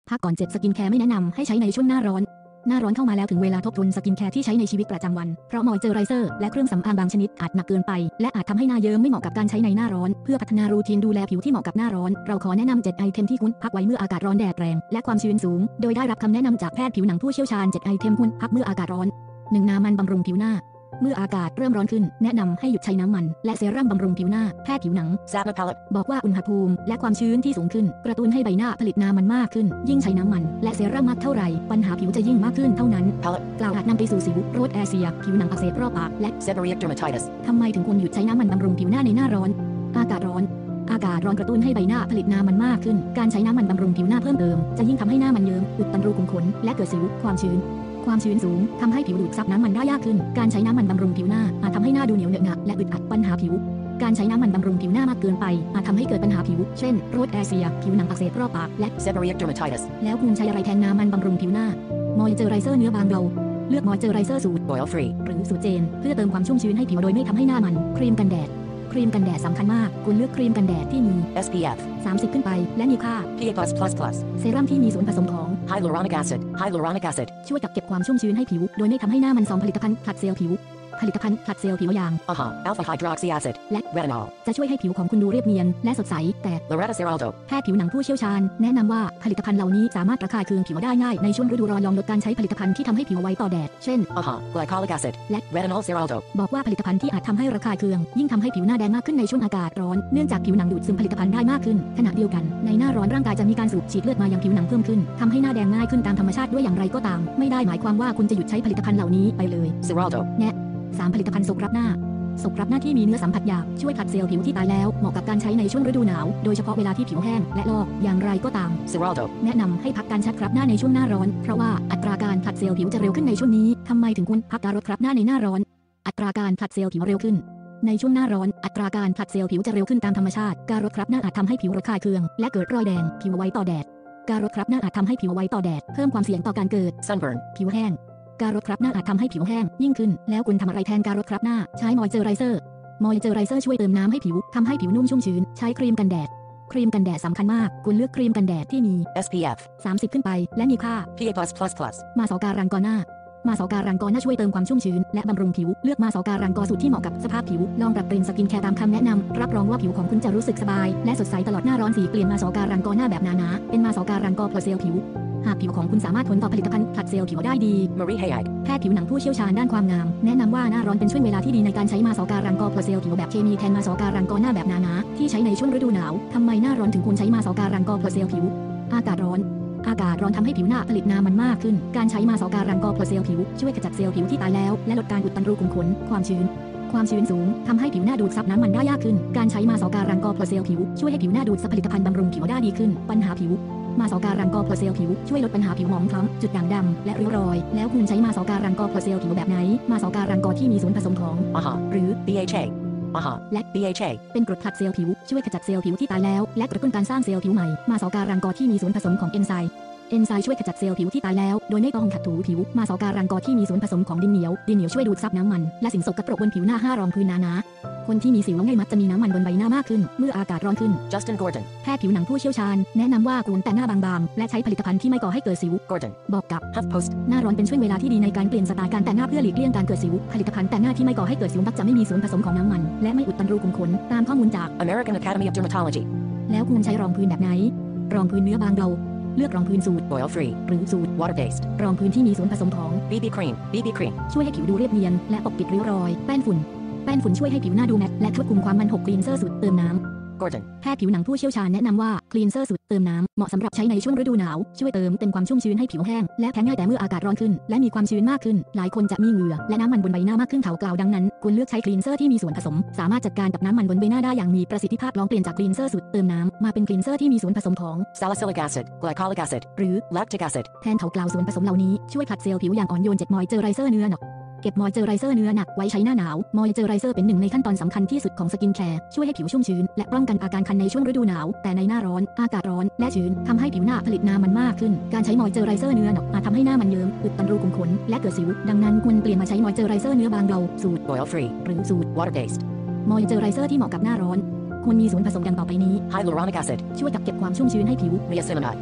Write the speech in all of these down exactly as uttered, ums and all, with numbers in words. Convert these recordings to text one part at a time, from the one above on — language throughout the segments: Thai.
พักก่อนเจ็บสกินแคร์ไม่แนะนำให้ใช้ในช่วงหน้าร้อนหน้าร้อนเข้ามาแล้วถึงเวลาทบทวนสกินแคร์ที่ใช้ในชีวิตประจำวันเพราะมอยเจอไรเซอร์และเครื่องสำอางบางชนิดอาจหนักเกินไปและอาจทำให้หน้าเยิ้มไม่เหมาะกับการใช้ในหน้าร้อนเพื่อพัฒนารูทีนดูแลผิวที่เหมาะกับหน้าร้อนเราขอแนะนำเจ็ดไอเทมที่คุณพักไว้เมื่ออากาศร้อนแดดแรงและความชื้นสูงโดยได้รับคำแนะนำจากแพทย์ผิวหนังผู้เชี่ยวชาญเจ็ดไอเทมคุณพักเมื่ออากาศร้อน หนึ่ง น้ำมันบำรุงผิวหน้าเมื่ออากาศเริ่มร้อนขึ้นแนะนำให้หยุดใช้น้ำมันและเซรั่มบำรุงผิวหน้าแพทย์ผิวหนัง Sapna Palette บอกว่าอุณหภูมิและความชื้นที่สูงขึ้นกระตุ้นให้ใบหน้าผลิตน้ำมันมากขึ้นยิ่งใช้น้ำมันและเซรั่มมากเท่าไหร่ปัญหาผิวจะยิ่งมากขึ้นเท่านั้น Palette กล่าวอาจนำไปสู่สิวโรคแอเซียผิวหนังอักเสบรอบปากและ Seborrheic dermatitis ทำไมถึงควรหยุดใช้น้ำมันบำรุงผิวหน้าในหน้าร้อนอากาศร้อนอากาศร้อนกระตุ้นให้ใบหน้าผลิตน้ำมันมากขึ้นการใช้น้ำมันบำรุงผิวหน้าเพิ่มเติมจะยิ่งทำให้หน้ามันเยิ้มอุดตันรูขุมขนและเกิดสิวความชื้นความชื้นสูงทำให้ผิวดูดซับน้ำมันได้ยากขึ้นการใช้น้ำมันบำรุงผิวหน้าอาจทำให้หน้าดูเหนียวเหนอะหนะและอึดอัดปัญหาผิวการใช้น้ำมันบำรุงผิวหน้ามากเกินไปอาจทำให้เกิดปัญหาผิวเช่นโรคแอเซียผิวหนังอักเสบรอบปากและ Seborrheic dermatitis แล้วคุณใช้อะไรแทนน้ำมันบำรุงผิวหน้ามอยเจอไรเซอร์เนื้อบางเบาเลือกมอยเจอไรเซอร์สูตร Oil free หรือสูตรเจนเพื่อเติมความชุ่มชื้นให้ผิวโดยไม่ทำให้หน้ามันครีมกันแดดครีมกันแดดสำคัญมากคุณเลือกครีมกันแดดที่มีเอส พี เอฟสามสิบ ขึ้นไปและมีค่าพี เอ plus plus plus เซรั่มที่มีส่วนผสมของ Hyaluronic acid Hyaluronic acid ช่วยกักเก็บความชุ่มชื้นให้ผิวโดยไม่ทำให้หน้ามันซองผลิตภัณฑ์ผลัดเซลล์ผิวผลิตภัณฑ์ผลัดเซลล์ผิวอย่าง A H A alpha hydroxy acid และ retinol จะช่วยให้ผิวของคุณดูเรียบเนียนและสดใสแต่ Loretta Ceraldo แพทย์ผิวหนังผู้เชี่ยวชาญแนะนำว่าผลิตภัณฑ์เหล่านี้สามารถระคายเคืองผิวได้ง่ายในช่วงฤดูร้อนลองลดการใช้ผลิตภัณฑ์ที่ทำให้ผิวไวต่อแดดเช่น A H A glycolic acid และ retinol Ceraldo บอกว่าผลิตภัณฑ์ที่อาจทำให้ระคายเคืองยิ่งทำให้ผิวหน้าแดงมากขึ้นในช่วงอากาศร้อนเนื่องจากผิวหนังดูดซึมผลิตภัณฑ์ได้มากขึ้นขณะเดียวกันในหน้าร้อนร่างกายจะมีการสูบฉีดเลือดมายังผิวหนังเพิ่มขึ้นทำให้หน้าแดงง่ายขึ้นตามธรรมชาติด้วยอย่างไรก็ตามไม่ได้หมายความว่าคุณจะหยุดใช้ผลิตภัณฑ์เหล่านี้ไปเลย Ceraldo แนะสามผลิตภัณฑ์สครับหน้าสครับหน้าที่มีเนื้อสัมผัสหยาบช่วยผลัดเซลล์ผิวที่ตายแล้วเหมาะกับการใช้ในช่วงฤดูหนาวโดยเฉพาะเวลาที่ผิวแห้งและลอกอย่างไรก็ตาม Ceraldo แนะนำให้พักการชัดครับหน้าในช่วงหน้าร้อนเพราะว่าอัตราการผลัดเซลล์ผิวจะเร็วขึ้นในช่วงนี้ทำไมถึงควรพักการลดครับหน้าในหน้าร้อนอัตราการผลัดเซลล์ผิวเร็วขึ้นในช่วงหน้าร้อนอัตราการผลัดเซลล์ผิวจะเร็วขึ้นตามธรรมชาติการลดครับหน้าอาจทำให้ผิวระคายเคืองและเกิดรอยแดงผิวไวต่อแดดการลดครับหน้าอาจทำให้ผิวไวต่อแดดเพิ่มความเสี่ยงต่อการเกิด sunburn ผิวแห้งการลดครับหน้าอาจทำให้ผิวแห้งยิ่งขึ้นแล้วคุณทำอะไรแทนการลดครับหน้าใช้มอยเจอไรเซอร์มอยเจอไรเซอร์ช่วยเติมน้ำให้ผิวทำให้ผิวนุ่มชุ่มชื้นใช้ครีมกันแดดครีมกันแดดสำคัญมากคุณเลือกครีมกันแดดที่มีเอส พี เอฟสามสิบ ขึ้นไปและมีค่าพี เอ plus plus plus มาสอการังกอหน้ามาสอการังกอหน้าช่วยเติมความชุ่มชื้นและบำรุงผิวเลือกมาสอการังกอสูตรที่เหมาะกับสภาพผิวลองปรับเปลี่ยนสกินแคร์ตามคำแนะนำรับรองว่าผิวของคุณจะรู้สึกสบายและสดใสตลอดหน้าร้อนสีเปลี่ยนมาสอการังกอหน้าแบบหนาๆเป็นมาสอการังกอพลเซลล์ผิวหากผิวของคุณสามารถทนต่อผลิตภัณฑ์ผลัดเซลล์ผิวได้ดี Marie Hayek แพทย์ผิวหนังผู้เชี่ยวชาญด้านความงามแนะนำว่าหน้าร้อนเป็นช่วงเวลาที่ดีในการใช้มาสอการังกอพลเซลล์ผิวแบบเคมีแทนมาสอการังกอหน้าแบบหนาๆที่ใช้ในช่วงฤดูหนาวทำไมหน้าร้อนถึงควรใช้มาสอการังกอพลเซลล์ผิวอากาศร้อนอากาศร้อนทำให้ผิวหน้าผลิตน้ำมันมากขึ้นการใช้มาสอการังกอพลเซลล์ผิวช่วยขจัดเซลล์ผิวที่ตายแล้วและลดการอุดตันรูขุมขนความชื้นความชื้นสูงทำให้ผิวหน้าดูดซับน้ำมันได้ยากขึ้นการใช้มาสอการังกอพลเซลล์ผิวช่วยให้ผิวหน้าดูดซับผลิตภัณฑ์บำรุงผิวได้ดีขึ้นปัญหาผิวมาสอการังกอพลเซลล์ผิวช่วยลดปัญหาผิวหมองคล้ำจุดด่างดำและริ้วรอยแล้วคุณใช้มาสอการังกอพลเซลล์ผิวแบบไหนมาสอการังกอที่มีส่วนผสมของ A H A หรือบี เอช เอ A H A และบี เอช เอเป็นกรดผลัดเซลล์ผิวช่วยขจัดเซลล์ผิวที่ตายแล้วและกระตุ้นการสร้างเซลล์ผิวใหม่มาสอการังกอที่มีส่วนผสมของเอนไซม์เอนไซม์ช่วยขจัดเซลล์ผิวที่ตายแล้วโดยไม่ต้องขัดถูผิวมาสอการังกอที่มีส่วนผสมของดินเหนียวดินเหนียวช่วยดูดซับน้ำมันและสิ่งสกปรกบนผิวหน้าห้ารองพื้นหนาๆคนที่มีสิวง่ายมักจะมีน้ำมันบนใบหน้ามากขึ้นเมื่ออากาศร้อนขึ้น Justin Gordon แพทย์ผิวหนังผู้เชี่ยวชาญแนะนำว่าควรแต่งหน้าบางๆและใช้ผลิตภัณฑ์ที่ไม่ก่อให้เกิดสิว Gordon บอกกับ HuffPost หน้าร้อนเป็นช่วงเวลาที่ดีในการเปลี่ยนสไตล์การแต่งหน้าเพื่อหลีกเลี่ยงการเกิดสิวผลิตภัณฑ์แต่งหน้าที่ไม่ก่อให้เกิดสิวมักจะไม่มีส่วนผสมของน้ำมันและไม่อุดตันรูขุมขนตามข้อมูลจาก American Academy of Dermatology แล้วคุณใช้รองพื้นแบบไหนรองพื้นเนื้อบางเบาเลือกรองพื้นสูตร Oil free หรือสูตร water based รองพื้นที่มีส่วนผสมของบี บี cream บี บี cream ช่วยให้ผิวดูเรียบเนียนและปกปิดริ้วรอยแป้นฝุ่นแป้นฝุ่นช่วยให้ผิวหน้าดูแมตต์และควบคุมความมันหกคลีนเซอร์สูตรเติมน้ำ Gordon แพทย์ผิวหนังผู้เชี่ยวชาญแนะนำว่าคลีนเซอร์สูตรเติมน้ำเหมาะสำหรับใช้ในช่วงฤดูหนาวช่วยเติมเต็มความชุ่มชื้นให้ผิวแห้งและแพ้ง่ายแต่เมื่ออากาศร้อนขึ้นและมีความชื้นมากขึ้นหลายคนจะมีเหงื่อและน้ำมันบนใบหน้ามากขึ้นเขากล่าวดังนั้นควรเลือกใช้คลีนเซอร์ที่มีส่วนผสมสามารถจัดการกับน้ำมันบนใบหน้าได้อย่างมีประสิทธิภาพลองเปลี่ยนจากคลีนเซอร์สูตรเติมน้ำมาเป็นคลีนเซอร์ที่มีส่วนผสมของ salicylic acid glycolic acid หรือ lactic acid แทนเขากล่าวส่วนผสมเหล่านี้ช่วยผลัดเซลล์ผิวอย่างอ่อนโยนเจ็ดมอยเจอไรเซอร์เนื้อหนักเก็บมอยเจอไรเซอร์เนื้อหนักไว้ใช้หน้าหนาวมอยเจอไรเซอร์เป็นหนึ่งในขั้นตอนสำคัญที่สุดของสกินแคร์ช่วยให้ผิวชุ่มชื้นและป้องกันอาการคันในช่วงฤดูหนาวแต่ในหน้าร้อนอากาศร้อนและชื้นทำให้ผิวหน้าผลิตน้ำมันมากขึ้นการใช้มอยเจอไรเซอร์เนื้อหนักอาจทำให้หน้ามันเยิ้มอุดตันรูขุมขนและเกิดสิวดังนั้นควรเปลี่ยนมาใช้มอยเจอไรเซอร์เนื้อบางเบาสูตร Oil free หรือสูตร water based มอยเจอไรเซอร์ที่เหมาะกับหน้าร้อนควรมีส่วนผสมดังต่อไปนี้ Hyaluronic acid ช่วยกักเก็บความชุ่มชื้นให้ผิว Niacinamide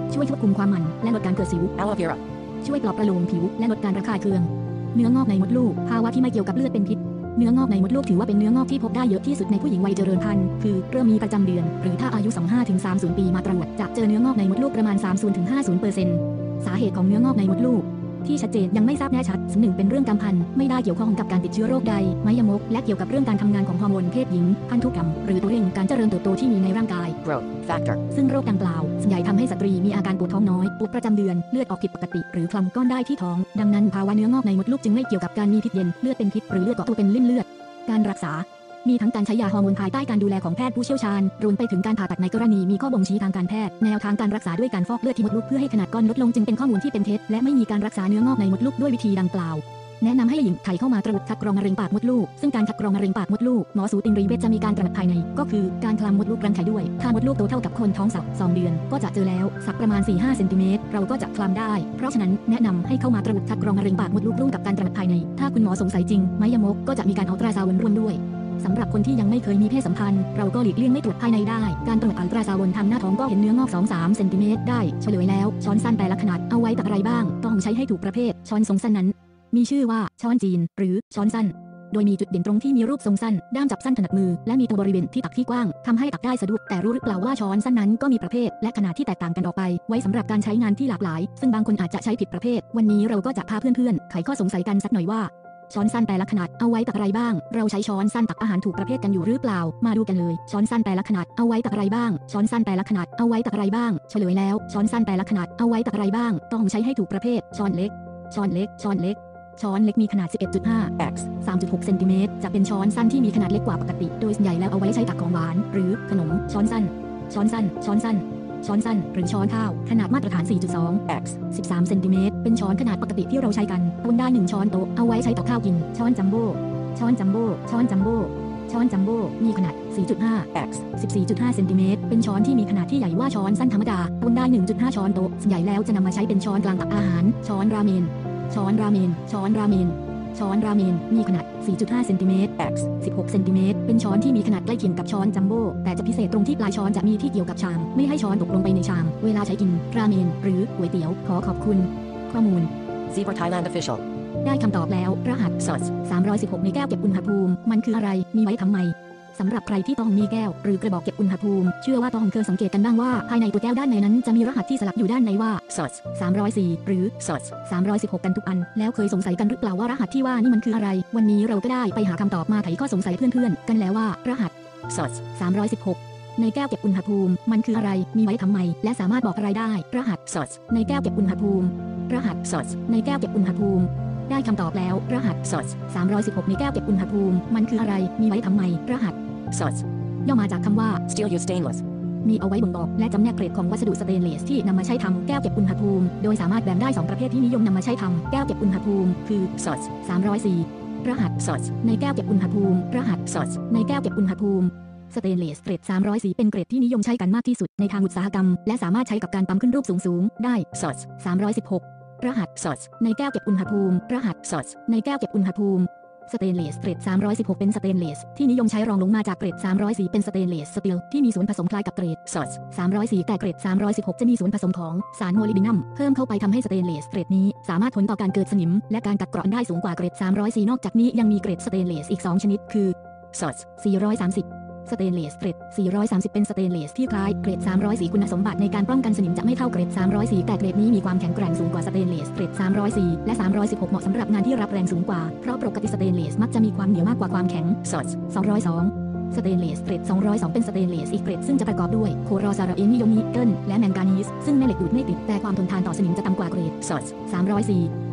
ช่วยควบคุมความมันและลดการเกิดสิว Aloe vera. ช่วยปลอบประโลมผิวและลดการระคายเคืองเนื้องอกในมดลูกภาวะที่ไม่เกี่ยวกับเลือดเป็นพิษเนื้องอกในมดลูกถือว่าเป็นเนื้องอกที่พบได้เยอะที่สุดในผู้หญิงวัยเจริญพันธุ์คือเริ่มมีประจำเดือนหรือถ้าอายุ ยี่สิบห้าถึงสามสิบ ปีมาตรวจจะเจอเนื้องอกในมดลูกประมาณ สามสิบถึงห้าสิบเปอร์เซ็นต์ สาเหตุของเนื้องอกในมดลูกที่ชัดเจนยังไม่ทราบแน่ชัดหนึ่งเป็นเรื่องกรรมพันธุ์ไม่ได้เกี่ยวข้องกับการติดเชื้อโรคใดไมยมกและเกี่ยวกับเรื่องการทำงานของฮอร์โมนเพศหญิงพันธุกรรมหรือตัวเร่งการเจริญเติบโตที่มีในร่างกาย Growth factor. ซึ่งโรคดังกล่าวส่วนใหญ่ทำให้สตรีมีอาการปวดท้องน้อยปวดประจำเดือนเลือดออกผิดปกติหรือคลำก้อนได้ที่ท้องดังนั้นภาวะเนื้องอกในมดลูกจึงไม่เกี่ยวกับการมีพิษเย็นเลือดเป็นพิษหรือเลือดเกาะตัวเป็นลิ่มเลือดการรักษามีทั้งการใช้ยาฮอร์โมนภายใต้การดูแลของแพทย์ผู้เชี่ยวชาญรวมไปถึงการผ่าตัดในกรณีมีข้อบ่งชี้ทางการแพทย์แนวทางการรักษาด้วยการฟอกเลือดที่มดลูกเพื่อให้ขนาดก้อนลดลงจึงเป็นข้อมูลที่เป็นเท็จและไม่มีการรักษาเนื้องอกในมดลูกด้วยวิธีดังกล่าวแนะนำให้หญิงไทยเข้ามาตรวจคัดกรองมะเร็งปากมดลูกซึ่งการคัดกรองมะเร็งปากมดลูกหมอสูตินรีเวชจะมีการตรวจภายในก็คือการคลำมดลูกรังไข่ด้วยถ้ามดลูกโตเท่ากับคนท้องสักสองเดือนก็จะเจอแล้วสักประมาณ สี่ถึงห้า เซนติเมตรเราก็จะคลำได้เพราะฉะนั้นแนะนำให้เข้ามาตรวจคัดกรองมะเร็งปากมดลูกร่วมกับการตรวจภายในถ้าคุณหมอสงสัยจริงไมยมกก็จะมีการอัลตราซาวด์ร่วมด้วยสำหรับคนที่ยังไม่เคยมีเพศสัมพันธ์เราก็หลีกเลี่ยงไม่ตรวจภายในได้การตรวจอัลตราซาวด์ทางหน้าท้องก็เห็นเนื้องอก สองถึงสาม เซนติเมตรได้เฉลยแล้วช้อนสั้นแต่ละขนาดเอาไว้ตักอะไรบ้างต้องใช้ให้ถูกประเภทช้อนทรงสั้นนั้นมีชื่อว่าช้อนจีนหรือช้อนสั้นโดยมีจุดเด่นตรงที่มีรูปทรงสั้นด้ามจับสั้นถนัดมือและมีตัวบริเวณที่ตักที่กว้างทำให้ตักได้สะดวกแต่รู้หรือเปล่าว่าช้อนสั้นนั้นก็มีประเภทและขนาดที่แตกต่างกันออกไปไว้สำหรับการใช้งานที่หลากหลายซึ่งบางคนอาจจะใช้ผิดประเภทวันนี้เราก็จะพาเพื่อนๆไขข้อสงสัยกันสักหน่อยว่าช้อนสั้นแต่ละขนาดเอาไว้ตักอะไรบ้างเราใช้ช้อนสั้นตักอาหารถูกประเภทกันอยู่หรือเปล่ามาดูกันเลยช้อนสั้นแต่ละขนาดเอาไว้ตักอะไรบ้างช้อนสั้นแต่ละขนาดเอาไว้ตักอะไรบ้างเฉลยแล้วช้อนสั้นแต่ละขนาดเอาไว้ตักอะไรบ้างต้องใช้ให้ถูกประเภทช้อนเล็กช้อนเล็กช้อนเล็กช้อนเล็กมีขนาด สิบเอ็ดจุดห้า X. สามจุดหก เซนติเมตรจะเป็นช้อนสั้นที่มีขนาดเล็กกว่าปกติโดยส่วนใหญ่แล้วเอาไว้ใช้ตักของหวานหรือขนมช้อนสั้นช้อนสั้นช้อนสั้นช้อนสั้นหรือช้อนข้าวขนาดมาตรฐาน สี่จุดสอง X. สิบสาม เซนติเมตรเป็นช้อนขนาดปกติที่เราใช้กันต้นได้หนึ่งช้อนโต๊ะเอาไว้ใช้ตักข้าวกินช้อนจัมโบ้ช้อนจัมโบ้ช้อนจัมโบ้ช้อนจัมโบ้มีขนาด สี่จุดห้า X. สิบสี่จุดห้า เซนติเมตรเป็นช้อนที่มีขนาดที่ใหญ่ว่าช้อนสั้นธรรมดาต้นได้ หนึ่งจุดห้า ช้อนโต๊ะส่วนใหญ่แล้วจะนำมาใช้เป็นช้อนกลางตักอาหารช้อนราเมนช้อนราเมนช้อนราเมนช้อนราเมนมีขนาด สี่จุดห้า เซนติเมตร X. สิบหก เซนติเมตรเป็นช้อนที่มีขนาดใกล้เคียงกับช้อนจัมโบ้แต่จะพิเศษตรงที่ปลายช้อนจะมีที่เกี่ยวกับชามไม่ให้ช้อนตกลงไปในชามเวลาใช้กินราเมนหรือก๋วยเตี๋ยวขอขอบคุณข้อมูล Zebra Thailand official. ได้คำตอบแล้วรหัส S U S. สามร้อยสิบหกในแก้วเก็บอุณหภูมิมันคืออะไรมีไว้ทำไมสำหรับใครที่ต้องมีแก้วหรือกระบอกเก็บอุณหภูมิเชื่อว่าต้องเคยสังเกตกันบ้างว่าภายในตัวแก้วด้านในนั้นจะมีรหัสที่สลักอยู่ด้านในว่า S U S. สามร้อยสี่ หรือ S U S. สามร้อยสิบหกกันทุกอันแล้วเคยสงสัยกันหรือเปล่าว่ารหัสที่ว่านี่มันคืออะไรวันนี้เราก็ได้ไปหาคำตอบมาไขข้อสงสัยเพื่อนๆกันแล้วว่ารหัส S U S. สามร้อยสิบหกในแก้วเก็บอุณหภูมิมันคืออะไรมีไว้ทำไมและสามารถบอกอะไรได้รหัส S U S. ในแก้วเก็บอุณหภูมิรหัส S U S. ในแก้วเก็บอุณหภูมิได้คำตอบแล้วรหัส S U S. สามร้อยสิบหกในแก้วเก็บอุณหภูมิมันคืออะไรมีไว้ทำไมรหัส S U S. ย่อมาจากคำว่า Steel used stainless. มีเอาไว้บ่งบอกและจำแนกเกรดของวัสดุสเตนเลสที่นำมาใช้ทำแก้วเก็บอุณหภูมิโดยสามารถแบ่งได้สองประเภทที่นิยมนำมาใช้ทำแก้วเก็บอุณหภูมิคือ S U S. สามร้อยสี่รหัส S U S. ในแก้วเก็บอุณหภูมิรหัส S U S. ในแก้วเก็บอุณหภูมิสเตนเลสเกรดสามร้อยสี่เป็นเกรดที่นิยมใช้กันมากที่สุดในทางอุตสาหกรรมและสามารถใช้กับการปั๊มขึ้นรูปสูงๆได้ S U S. สามร้อยสิบหกรหัส S U S. ในแก้วเก็บอุณหภูมิรหัส S U S. ในแก้วเก็บอุณหภูมิสเตนเลสเกรดสามร้อยสิบหกเป็นสเตนเลสที่นิยมใช้รองลงมาจากเกรดสามร้อยสี่เป็นสเตนเลสสตีลที่มีส่วนผสมคล้ายกับเกรด S U S. สามร้อยสี่แต่เกรดสามร้อยสิบหกจะมีส่วนผสมของสารโมลิบดินัมเพิ่มเข้าไปทำให้สเตนเลสเกรดนี้สามารถทนต่อการเกิดสนิมและการกัดเกราะได้สูงกว่าเกรดสามร้อยสี่นอกจากนี้ยังมีเกรดสเตนเลสอีกสองชนิดคือ S U S. สี่ร้อยสามสิบสเตนเลสเกรดสี่ร้อยสามสิบเป็นสเตนเลสที่คล้ายเกรดสามร้อยสี่คุณสมบัติในการป้องกันสนิมจะไม่เท่าเกรดสามร้อยสี่แต่เกรดนี้มีความแข็งแกร่งสูงกว่าสเตนเลสเกรดสามร้อยสี่และสามร้อยสิบหกเหมาะสำหรับงานที่รับแรงสูงกว่าเพราะปกติสเตนเลสมักจะมีความเหนียวมากกว่าความแข็ง S U S. สองร้อยสองสเตนเลสเกรดสองร้อยสองเป็นสเตนเลสอีกเกรดซึ่งจะประกอบด้วยโครซาราเอนิโยนิเกิลและแมงกานีสซึ่งแม่เหล็กดูดไม่ติดแต่ความทนทานต่อสนิมจะต่ำกว่าเกรด S U S. สามร้อยสี่